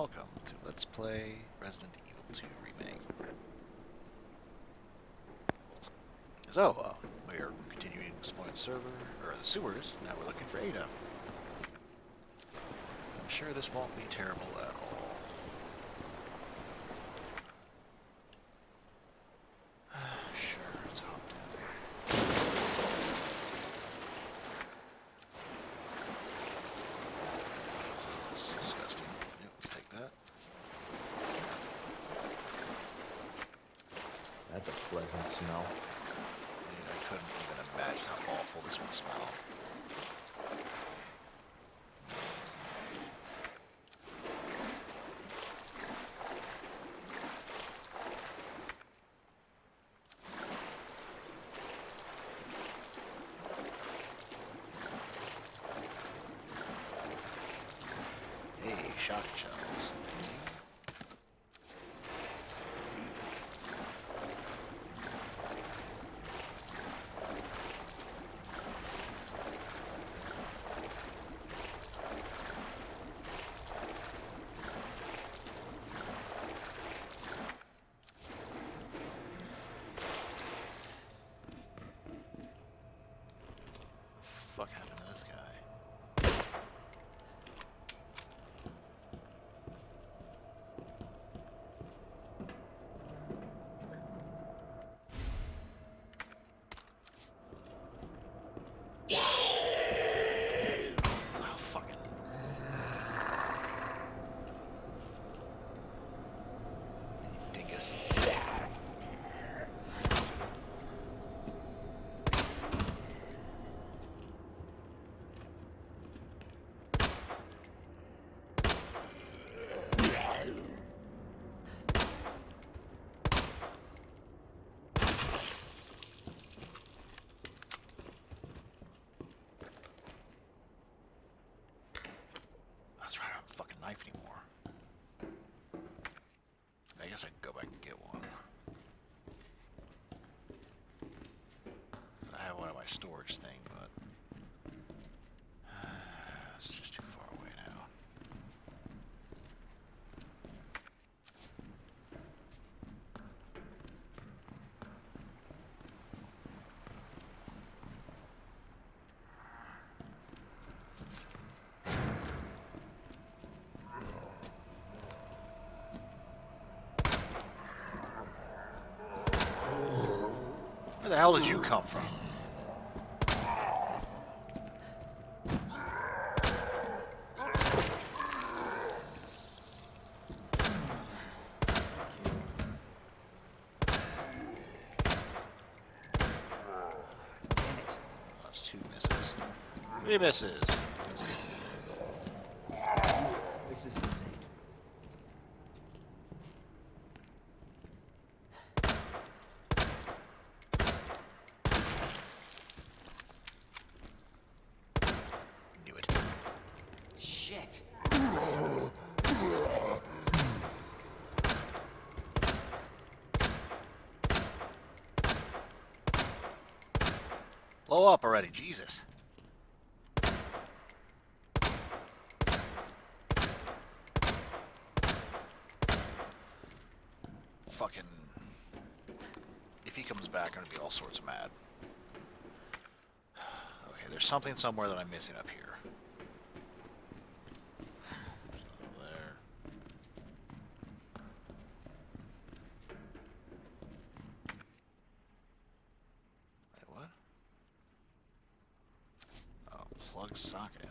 welcome to Let's Play Resident Evil 2 Remake. So, we are continuing exploring the server, or the sewers. Now we're looking for Ada. I'm sure this won't be terrible at all. Sure, it's hot down there. This is disgusting. Yep, let's take that. That's a pleasant smell. Dude, I couldn't even imagine how awful this would smell. Hey, shotgun shells. Thank you. Fuck happened to this guy? Oh, fucking. Dingus. That's right, I don't have a fucking knife anymore. I guess I can go back and get one. I have one in my storage thing, but it's just too far away now. Where the hell did you come from? That's two misses. Three misses. This is insane. Knew it. Shit. Blow up already, Jesus. Fucking. If he comes back, I'm gonna be all sorts of mad. Okay, there's something somewhere that I'm missing up here. There. Wait, what? Oh, plug socket.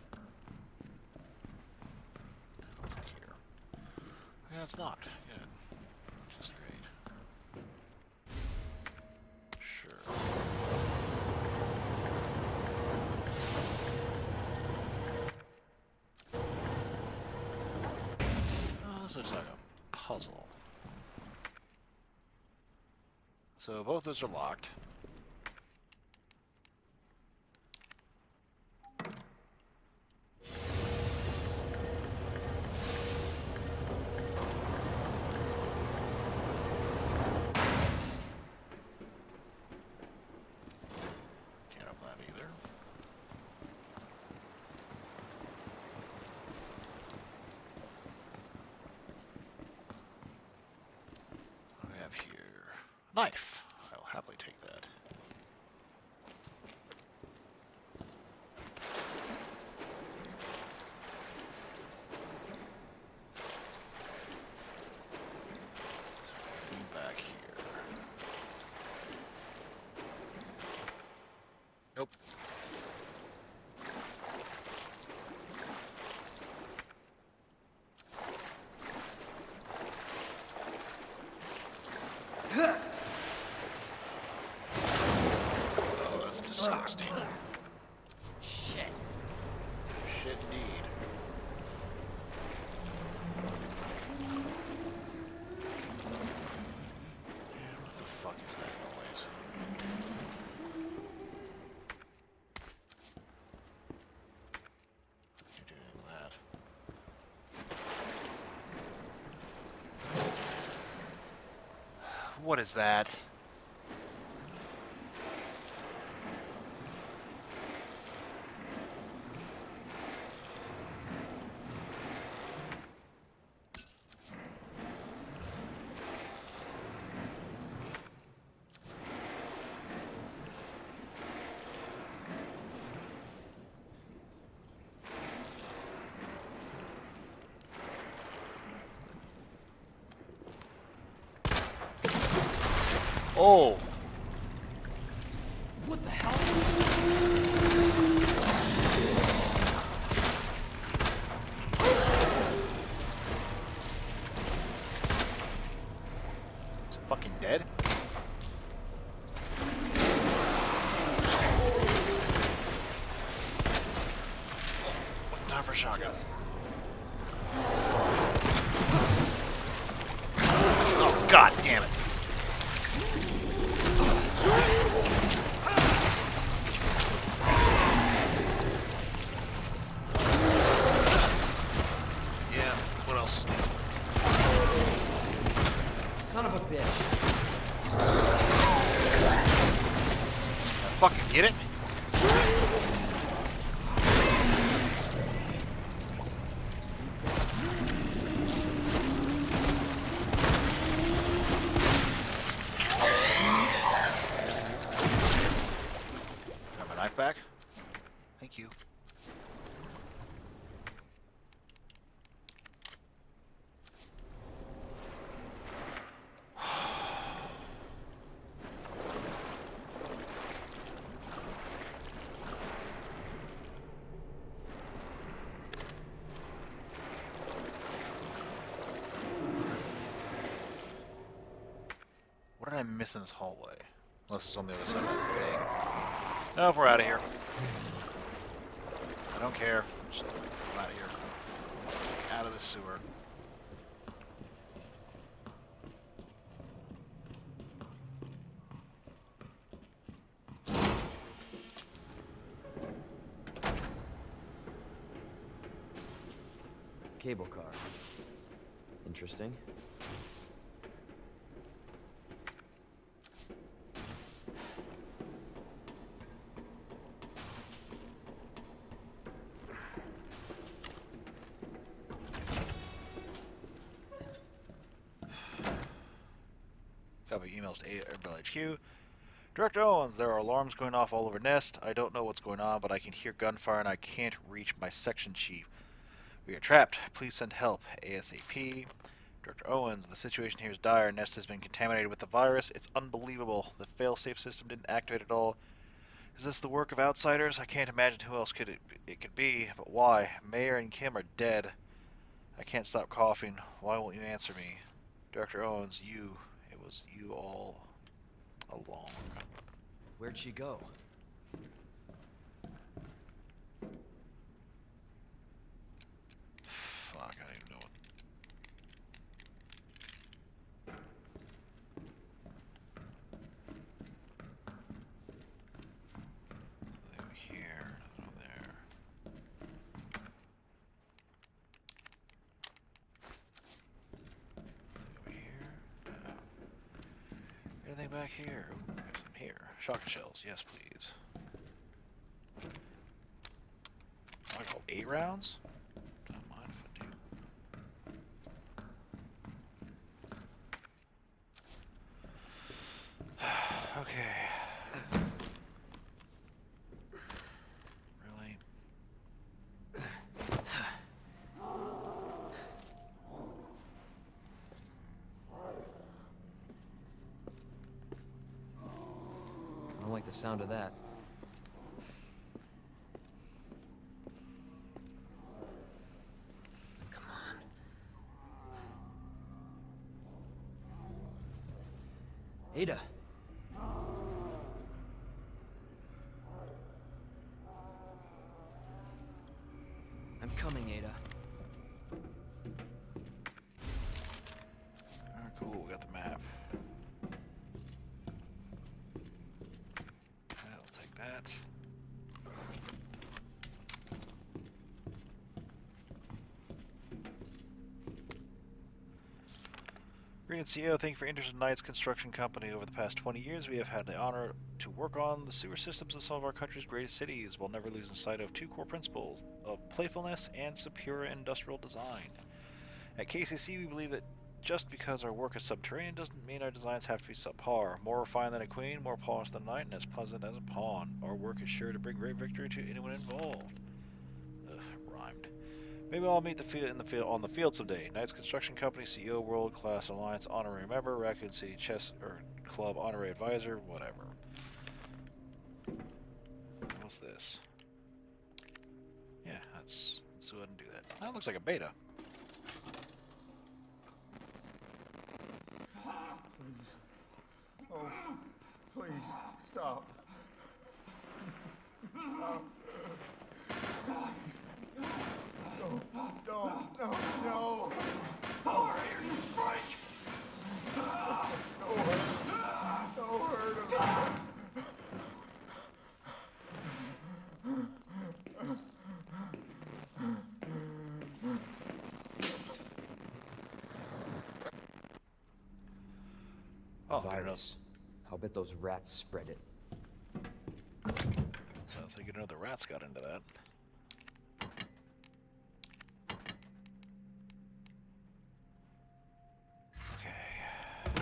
What's in here? Okay, that's locked. Good. Just great. Sure. Oh, this looks like a puzzle. So both those are locked. Can't open that either. Knife. I will happily take that. Anything back here? Nope. Oh, that's disgusting. Shit. Shit indeed. What the fuck is that noise? Did you do anything with that? What is that? Oh! What the hell? Is it fucking dead? What time for a shotgun? Oh, god damn it. Yeah, what else? Son of a bitch. I fucking get it? Have my knife back? Thank you. What did I miss in this hallway? Unless it's on the other side of the thing. Nope, we're out of here. I don't care. Just, I'm out of here. Out of the sewer. Cable car. Interesting. Copy emails to Airbell HQ. Director Owens, there are alarms going off all over Nest. I don't know what's going on, but I can hear gunfire and I can't reach my section chief. We are trapped. Please send help ASAP. Director Owens, the situation here is dire. Nest has been contaminated with the virus. It's unbelievable. The failsafe system didn't activate at all. Is this the work of outsiders? I can't imagine who else it could be, but why? Mayor and Kim are dead. I can't stop coughing. Why won't you answer me? Director Owens, it was you all along. Where'd she go? Fuck, I don't even know what. Nothing over here, nothing over there. Nothing over here. No. Anything back here? Ooh, there's some here. Shotgun shells, yes please. I go 8 rounds? Don't mind if I do. like the sound of that. Come on. Ada. I'm coming, Ada. Oh, cool, we got the map. I'll take that. Greetings, CEO. Thank you for your interest in Knight's Construction Company. Over the past 20 years, we have had the honor to work on the sewer systems of some of our country's greatest cities, while never losing sight of two core principles of playfulness and superior industrial design. At KCC, we believe that just because our work is subterranean doesn't mean our designs have to be subpar. More refined than a queen, more polished than a knight, and as pleasant as a pawn. Our work is sure to bring great victory to anyone involved. Ugh, rhymed. Maybe I'll meet on the field someday. Knight's Construction Company, CEO, World Class Alliance honorary member, Raccoon City Chess or Club honorary advisor, whatever. What's this? Yeah, let's go ahead and do that. That looks like a beta. Please. Oh, please, stop. Stop. No, no. How are you, Spike? No hurt. Oh, Virus. I'll bet those rats spread it. Sounds like the rats got into that. Okay.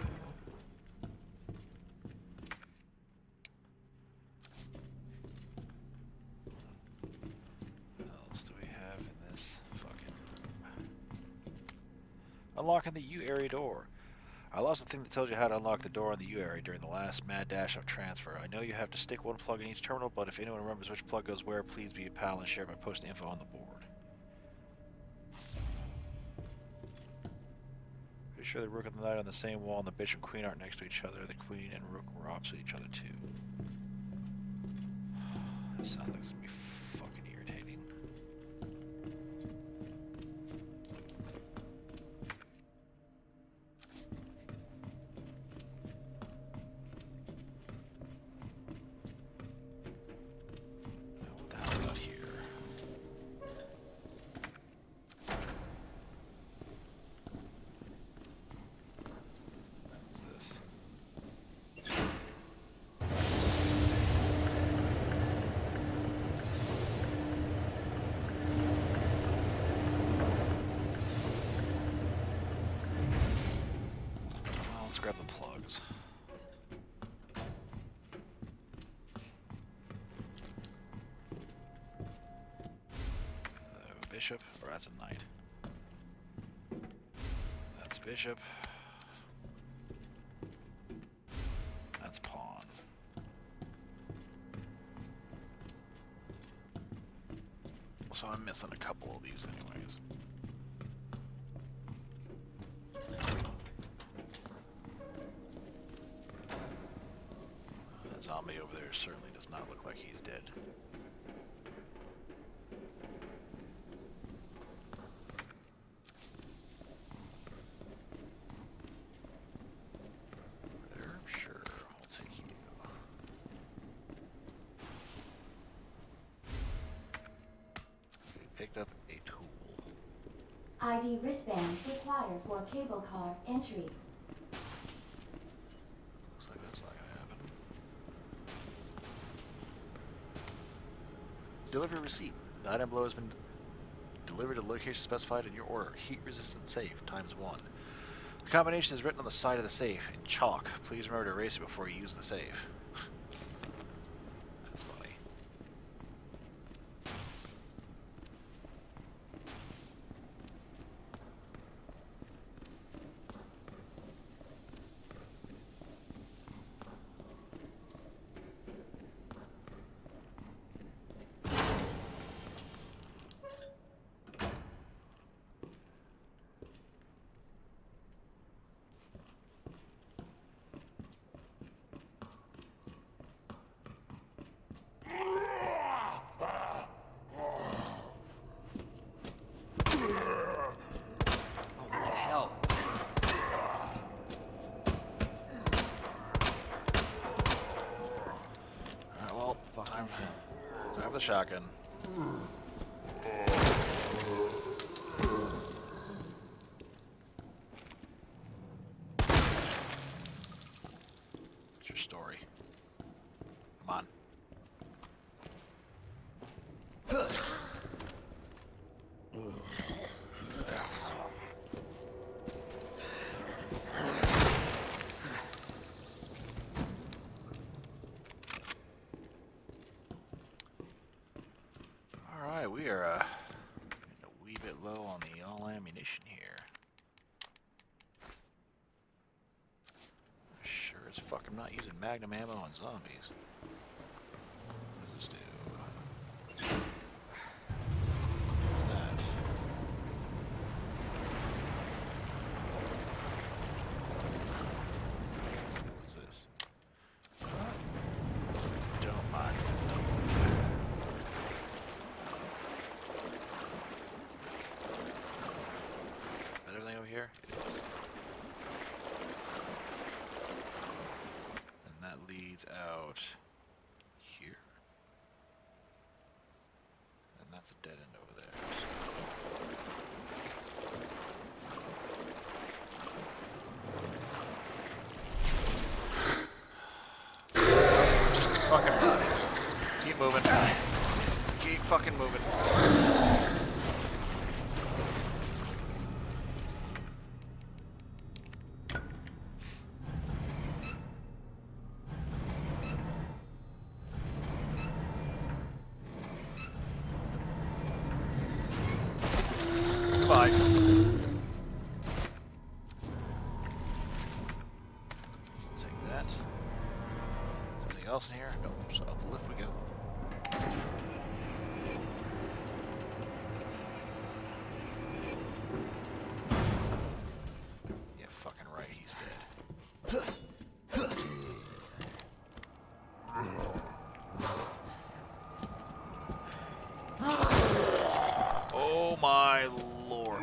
What else do we have in this fucking room? Unlocking the U area door. I lost the thing that tells you how to unlock the door on the U area during the last mad dash of transfer. I know you have to stick one plug in each terminal, but if anyone remembers which plug goes where, please be a pal and share my post info on the board. Pretty sure the Rook and the Knight on the same wall and the Bishop and Queen aren't next to each other. The Queen and Rook were opposite each other too. This sounds like it's gonna be fucking irritating. What the hell we got here? What's this? Well, let's grab the plugs. Bishop, or that's a knight. That's bishop. That's pawn. So I'm missing a couple of these anyways. That zombie over there certainly does not look like he's dead. There, sure, I'll take you. We picked up a tool. ID wristband required for cable car entry. Looks like that's not gonna happen. Delivery receipt. The item below has been delivered to the location specified in your order. Heat resistant safe, ×1. The combination is written on the side of the safe in chalk. Please remember to erase it before you use the safe. That's funny. shotgun. What's your story? Come on. Alright, we are a wee bit low on the all ammunition here. Sure as fuck I'm not using magnum ammo on zombies. What does this do? What's that? What's this? Don't mind if it don't. Is that everything over here? It is. And that leads out here. And that's a dead end over there. Just fucking run. Keep moving. Keep fucking moving. Goodbye. Take that. Something else in here? Nope. So up the lift we go. Yeah, fucking right, he's dead. Oh my lord.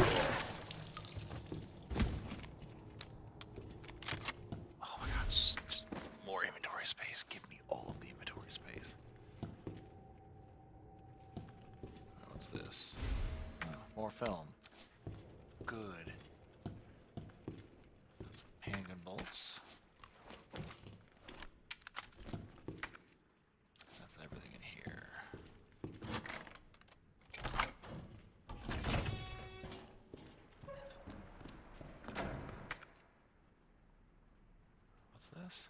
Oh my god, just more inventory space. Give me all of the inventory space. What's this? Oh, more film. Good. Some handgun bolts. That's everything in here. What's this?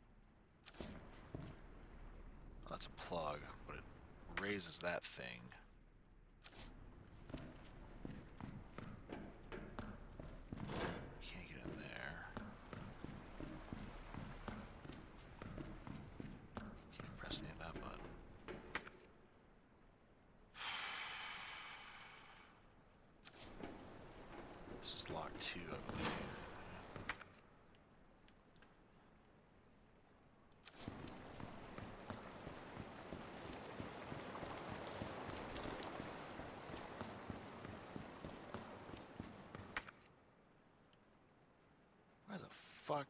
Oh, that's a plug, but it raises that thing. Can't get in there. Can't press any of that button. This is locked too, I believe. Where the fuck?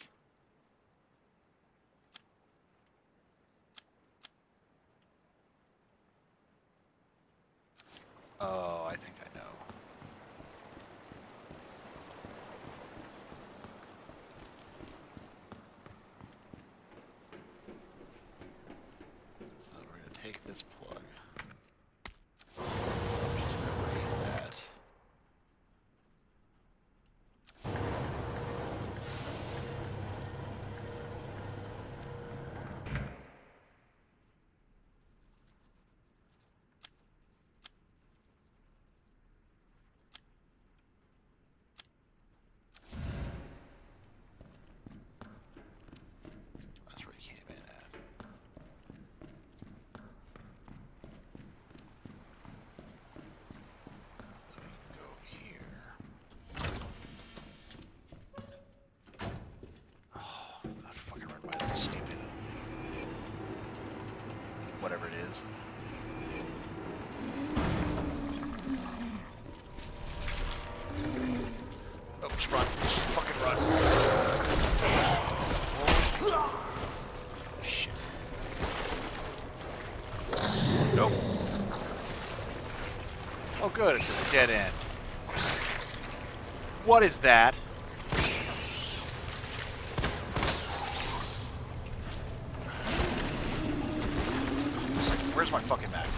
Oh, I think I know. So we're gonna take this plug. Just gonna raise that. That's where he came in at. So we can go here. Oh, I fucking run by that stupid whatever it is. Oh, just run. Just fucking run. Oh, shit. Nope. good, it's a dead end. What is that? Where's my fucking map?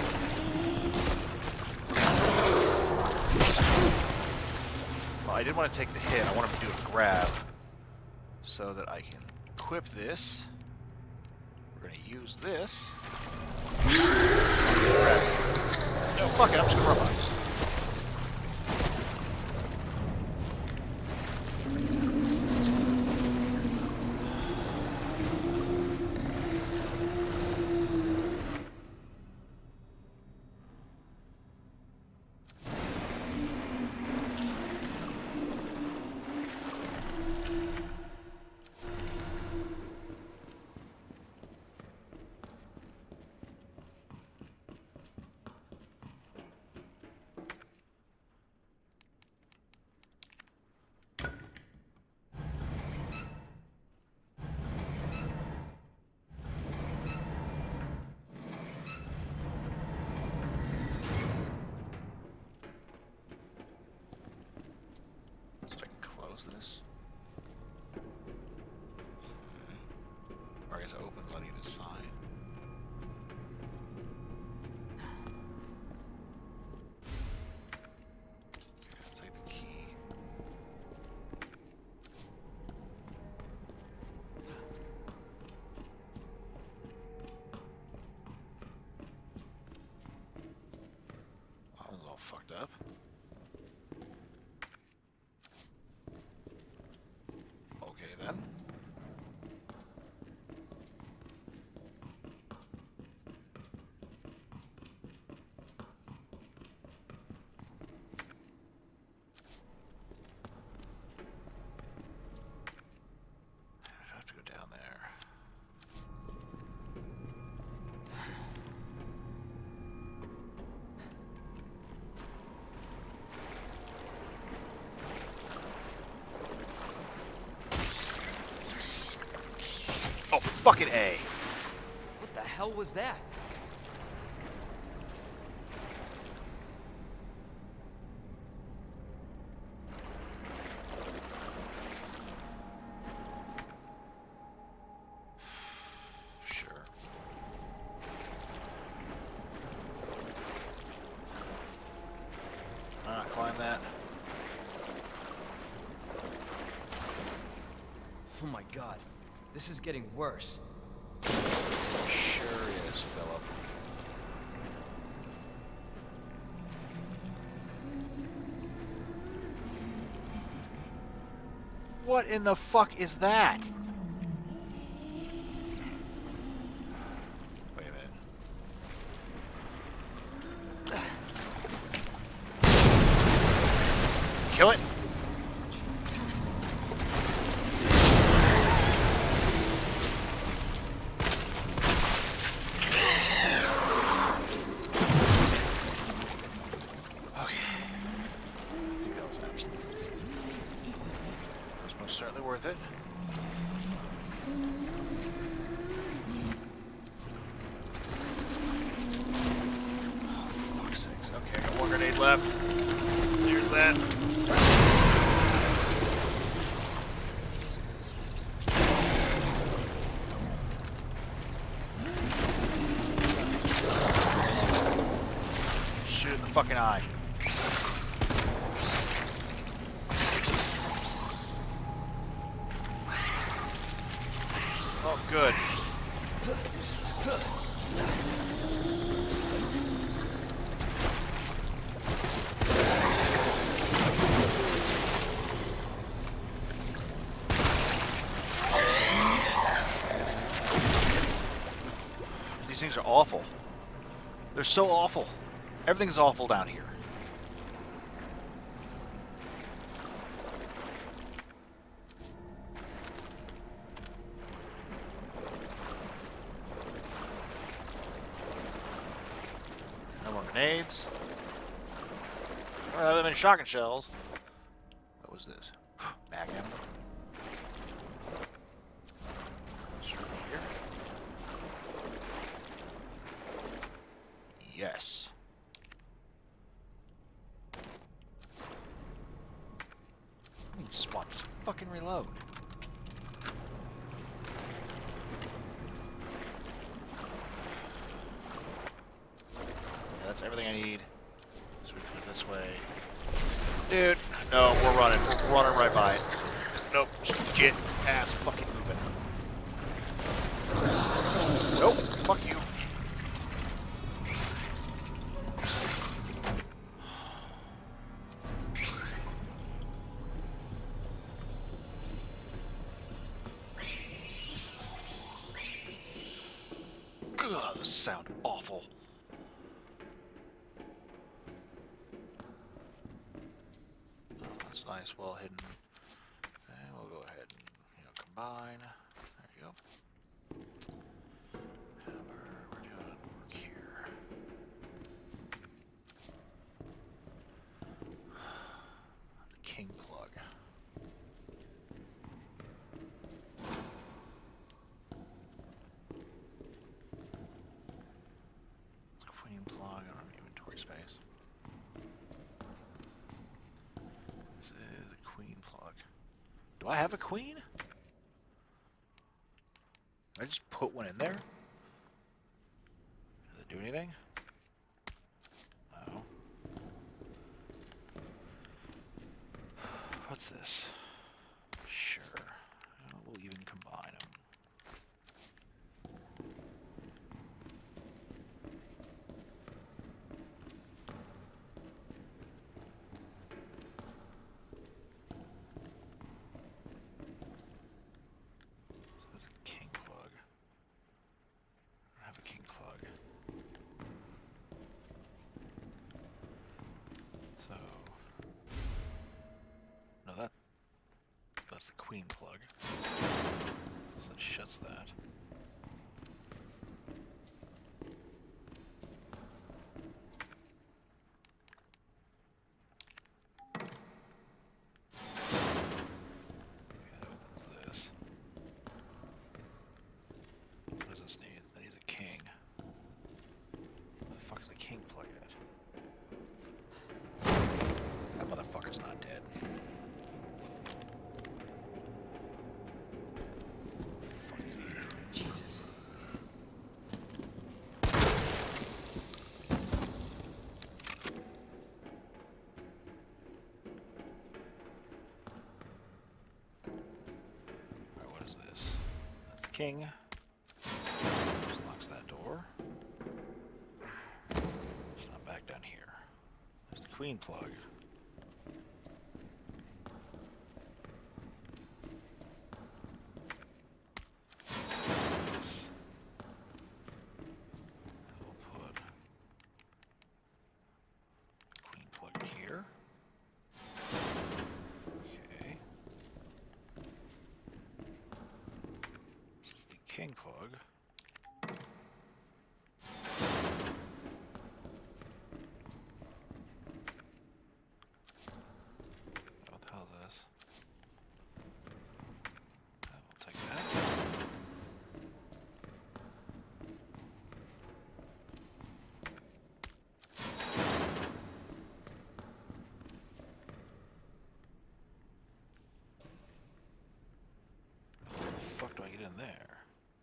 Well, I did want to take the hit. I want to do a grab so that I can equip this. We're going to use this. Grab. No, fuck it. I'm just going to run by. This. Or I guess it opens on either side. Okay, I'll take the key. That one's all fucked up. Then. I have to go down there. Oh, fucking A. What the hell was that? Sure. Climb that. Oh my god. This is getting worse. Sure is, Philip. What in the fuck is that? Wait a minute. Kill it. Certainly worth it. Oh, fuck's sakes. Okay, I got one grenade left. There's that. Shoot it in the fucking eye. Oh, good. These things are awful. They're so awful. Everything's awful down here. Grenades. I don't have that many shotgun shells. What was this? Magnum. It's right here. Yes. spot. Just fucking reload. Yeah, that's everything I need. Switch it this way. Dude, no, we're running. We're running right by it. Nope, just get ass fucking moving. Nope, fuck you. God, those sound awful. Oh, that's nice, well hidden. And we'll go ahead and, combine. There you go. Hammer, we're doing work here. The king plug. Queen plug, I don't have inventory space. This is a queen plug. Do I have a queen? Did I just put one in there? Does it do anything? No. What's this? Sure. We'll even combine them. So that's a king plug. I don't have a king plug. So no, that's the queen plug. So that shuts that. Okay, that opens this. What does this need? That needs a king. Where the fuck is the king plug at? That motherfucker's not dead. Fuck is he? Jesus. Alright, what is this? That's the king. Just locks that door. It's not back down here. There's the queen plug. This. We'll put queen plug here. Okay. This is the king plug. What the hell is this? We'll take that. How the fuck do I get in there?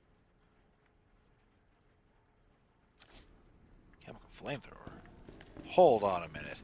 Chemical flamethrower. Hold on a minute.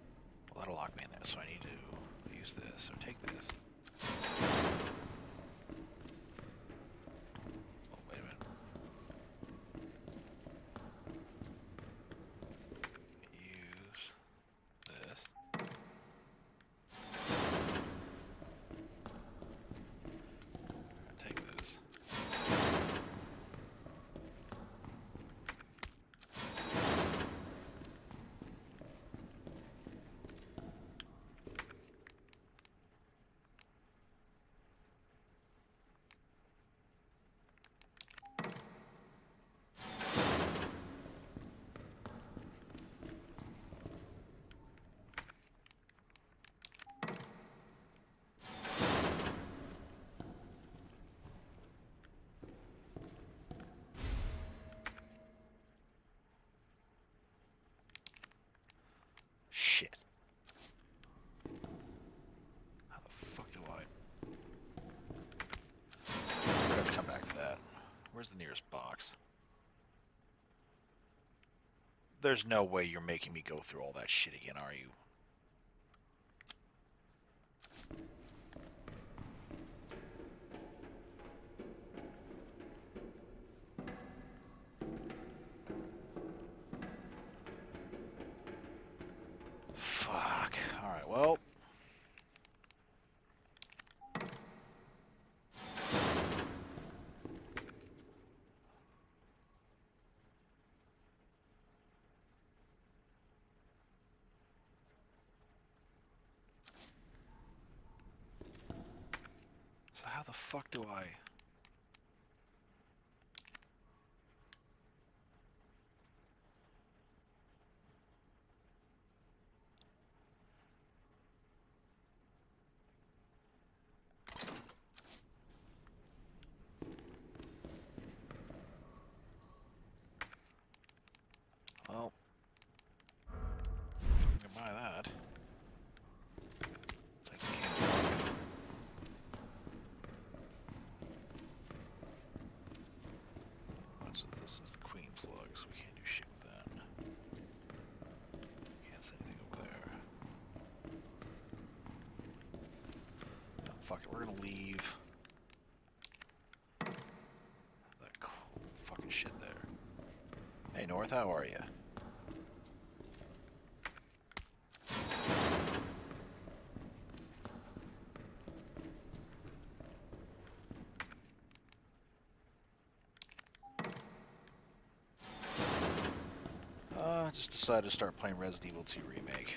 Well, that'll lock me in there, so I need to use this, or take this. Where's the nearest box? There's no way you're making me go through all that shit again, are you? Fuck. Alright, well. So how the fuck do I... Well, I can buy that. It's like candy. This is the queen plug, so we can't do shit with that. Can't say anything over there. No, fuck it, we're gonna leave that fucking shit there. Hey North, how are you? Just decided to start playing Resident Evil 2 Remake.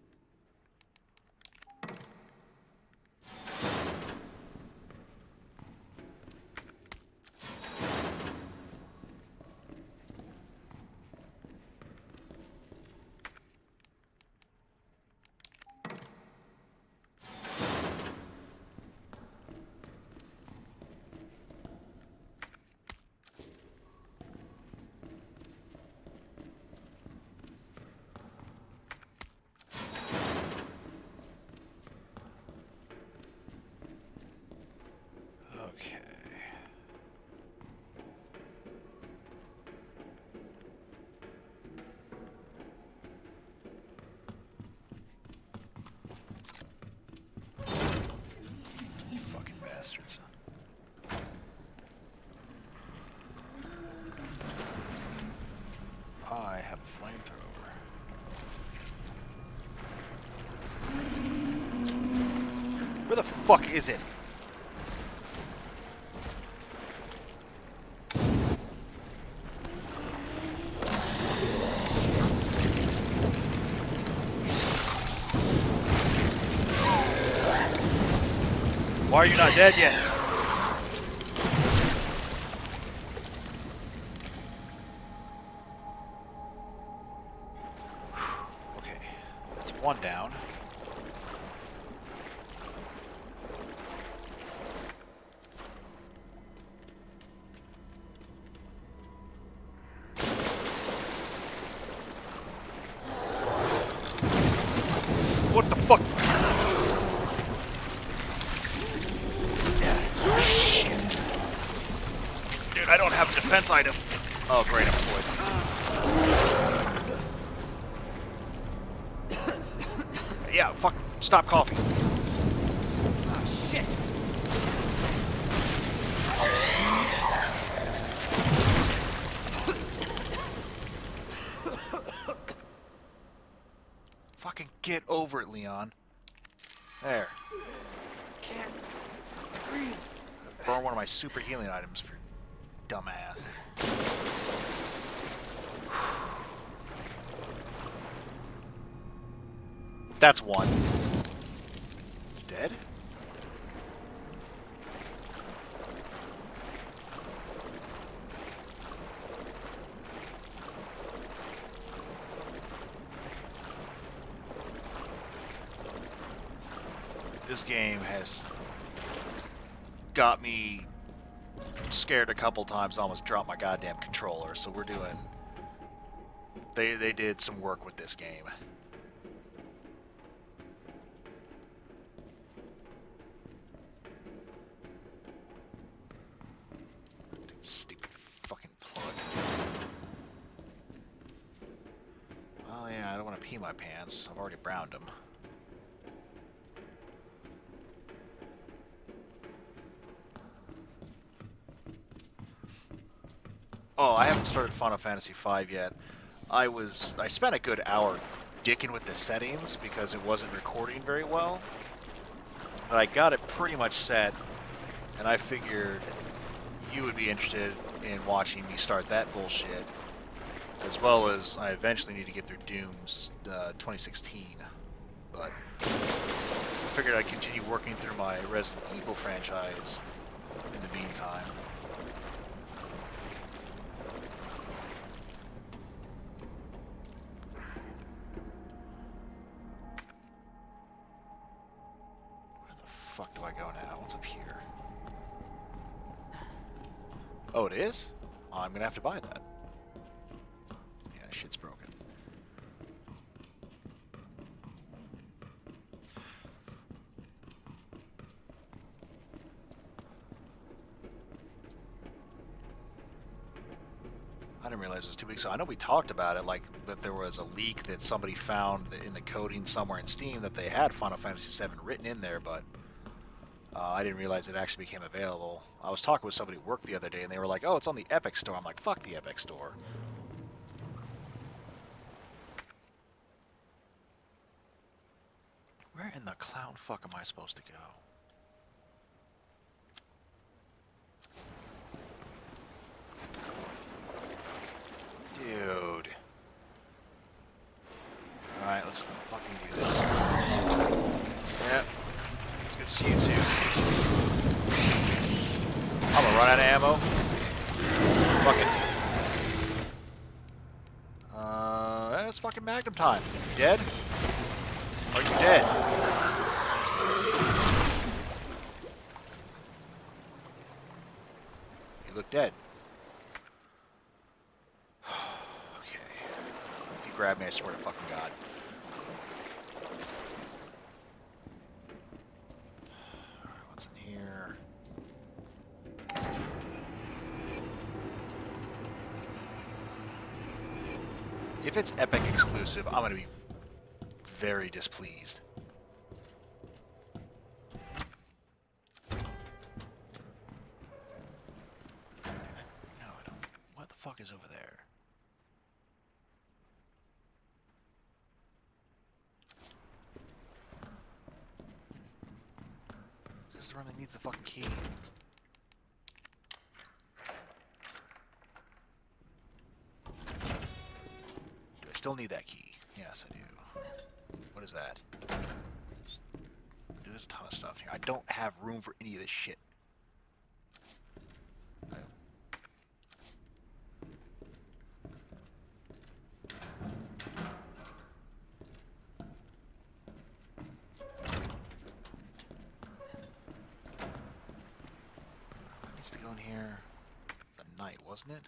Okay. You fucking bastards. I have a flamethrower. Where the fuck is it? Why are you not dead yet? Okay, that's one down. What the fuck? Shit. Dude, I don't have a defense item. Oh, great, I'm poisoned. Yeah, fuck. Stop coughing. Oh, shit! Fucking get over it, Leon. There. Can't breathe. Burn one of my super healing items for dumbass. That's one. He's dead? This game has got me scared a couple times, almost dropped my goddamn controller, so we're doing... They did some work with this game. Stupid pee my pants. I've already browned them. Oh, I haven't started Final Fantasy V yet. I spent a good hour dicking with the settings because it wasn't recording very well. But I got it pretty much set, and I figured you would be interested in watching me start that bullshit, as well as I eventually need to get through Doom's 2016. But I figured I'd continue working through my Resident Evil franchise in the meantime. Where the fuck do I go now? What's up here? Oh, it is? Oh, I'm gonna have to buy that. Yeah, shit's broken. I didn't realize it was 2 weeks ago. I know we talked about it, like that there was a leak that somebody found in the coding somewhere in Steam that they had Final Fantasy VII written in there, but I didn't realize it actually became available. I was talking with somebody at work the other day, and they were like, "Oh, it's on the Epic Store." I'm like, "Fuck the Epic Store." Where in the clown fuck am I supposed to go? Dude. Alright, let's fucking do this. Yep. It's good to see you too. I'm gonna run out of ammo. Fuck it. It's fucking Magnum time. You dead? Are you dead? You look dead. Okay. If you grab me, I swear to fucking God. Alright, what's in here? If it's Epic exclusive, I'm gonna be very displeased. No, I don't. What the fuck is over there? Is this the room that needs the fucking key? Do I still need that key? Yes, I do. What is that? There's a ton of stuff here. I don't have room for any of this shit. What needs to go in here? The knight, wasn't it?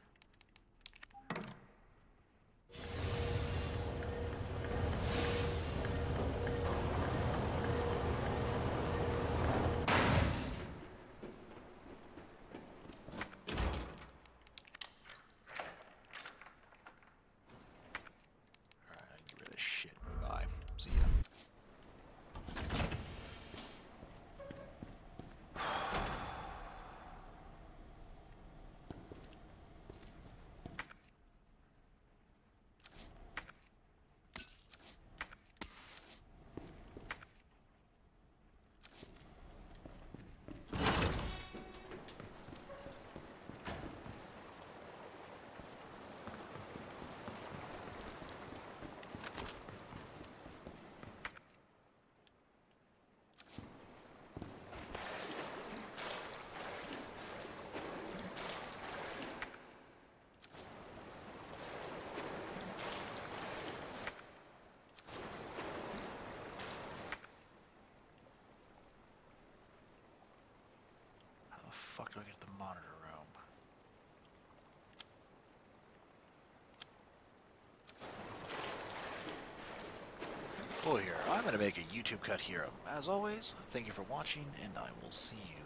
See ya. Fuck do I get to the monitor room? Cool here. I'm gonna make a YouTube cut here. As always, thank you for watching, and I will see you